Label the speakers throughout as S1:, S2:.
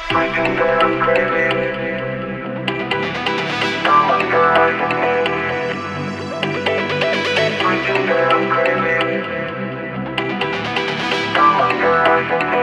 S1: Freaking damn crazy. Oh my God. Freaking damn crazy. Oh my God.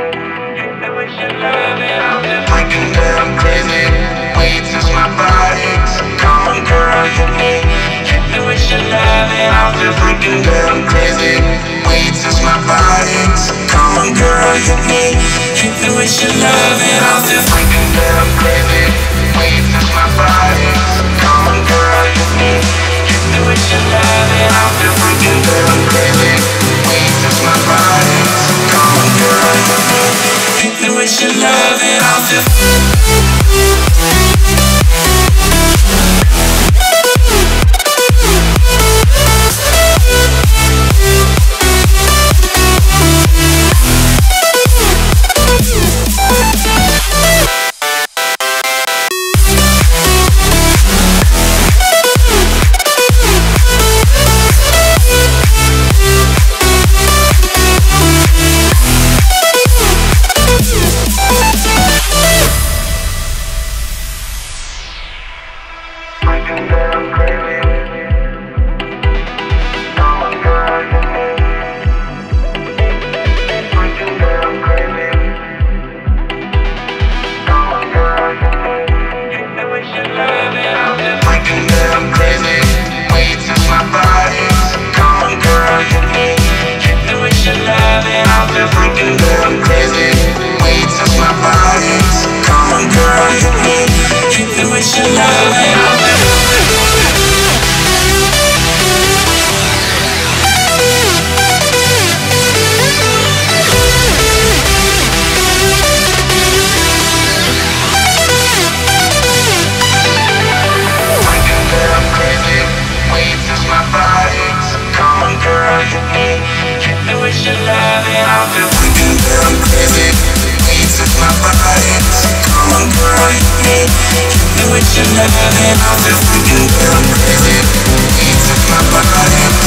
S1: You know we should love it. I'm just freaking damn crazy. Wait till my body. Come on, girl, you need. You know we should love it. I'm just freaking damn crazy. Wait till my body. Come on, girl, you need. You know we should love it. I'm just freaking damn crazy. Wait till my body. Come on, girl, you need. You know we should love it. I'm just freaking damn crazy. Wait till my body. Come on, girl, you need. You know we should love it. I'm just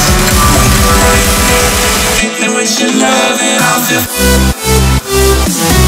S1: love it, I'll just